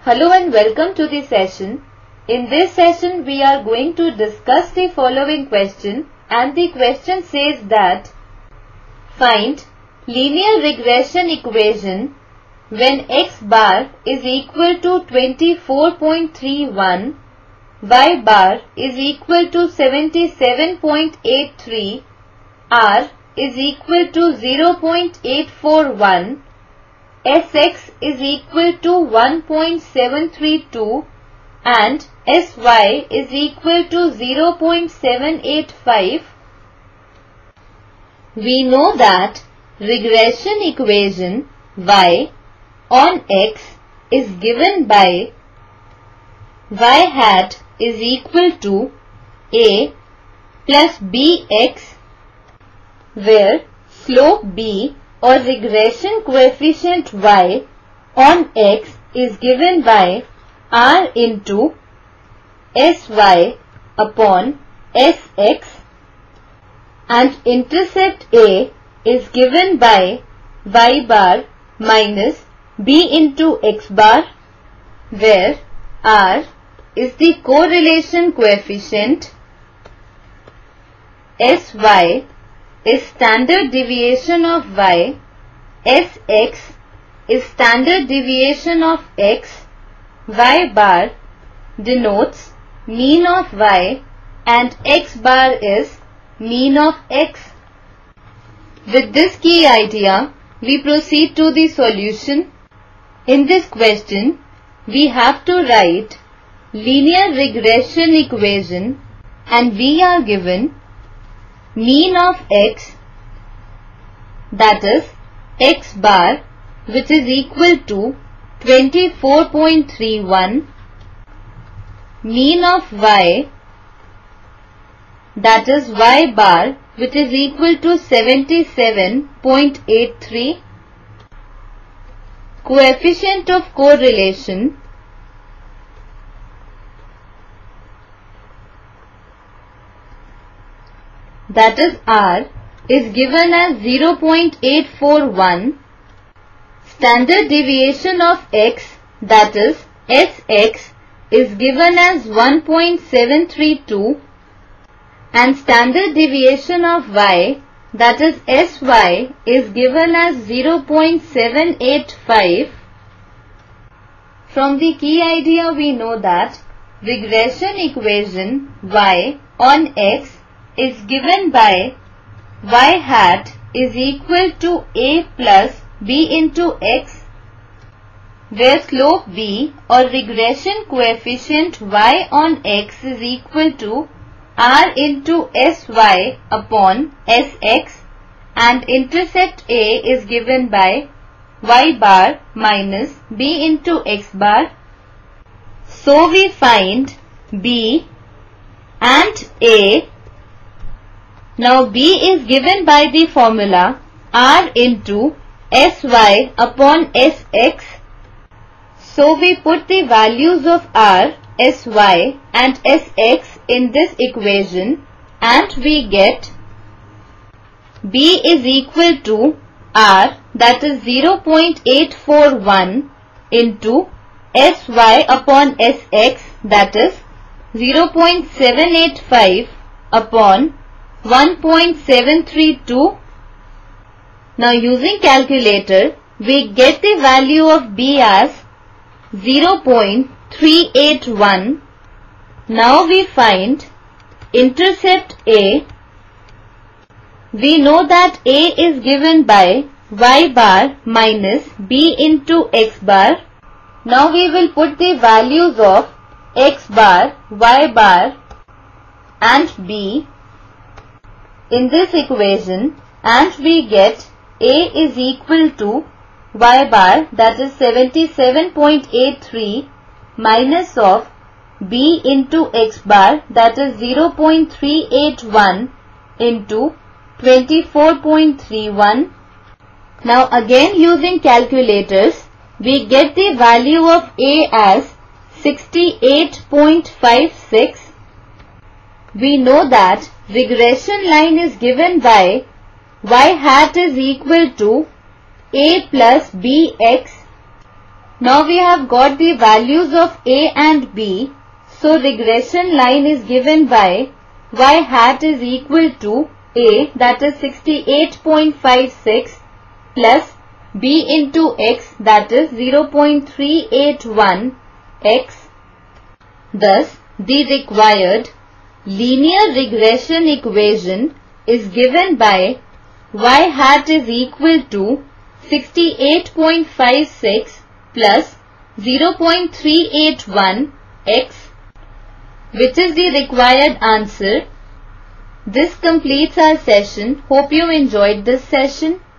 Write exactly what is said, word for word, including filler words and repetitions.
Hello and welcome to the session. In this session we are going to discuss the following question, and the question says that find linear regression equation when x bar is equal to twenty-four point three one, y bar is equal to seventy-seven point eight three, r is equal to zero point eight four one, Sx is equal to one point seven three two and Sy is equal to zero point seven eight five. We know that regression equation y on x is given by y hat is equal to a plus bx, where slope b or regression coefficient y on x is given by r into sy upon sx, and intercept a is given by y bar minus b into x bar, where r is the correlation coefficient, sy is standard deviation of y, sx is standard deviation of x, y bar denotes mean of y, and x bar is mean of x. With this key idea, we proceed to the solution. In this question, we have to write linear regression equation, and we are given mean of x, that is x bar, which is equal to twenty-four point three one, mean of y, that is y bar, which is equal to seventy-seven point eight three, coefficient of correlation, that is r, is given as zero point eight four one, standard deviation of x, that is sx, is given as one point seven three two, and standard deviation of y, that is sy, is given as zero point seven eight five. From the key idea we know that regression equation y on x is given by y hat is equal to a plus b into x, where slope b or regression coefficient y on x is equal to r into sy upon sx, and intercept a is given by y bar minus b into x bar. So we find b and a. Now b is given by the formula r into sy upon sx. So we put the values of r, sy and sx in this equation, and we get b is equal to r, that is zero point eight four one, into sy upon sx, that is zero point seven eight five upon one point seven three two. Now using calculator, we get the value of b as zero point three eight one. Now we find intercept a. We know that a is given by y bar minus b into x bar. Now we will put the values of x bar, y bar and b in this equation, and we get a is equal to y bar, that is seventy-seven point eight three, minus of b into x bar, that is zero point three eight one, into twenty-four point three one. Now again using calculators, we get the value of a as sixty-eight point five six. We know that regression line is given by y hat is equal to a plus bx, Now we have got the values of A and B. So regression line is given by y hat is equal to A, that is sixty-eight point five six, plus B into x, that is zero point three eight one x. Thus, the required linear regression equation is given by y hat is equal to sixty-eight point five six plus zero point three eight one x, which is the required answer. This completes our session. Hope you enjoyed this session.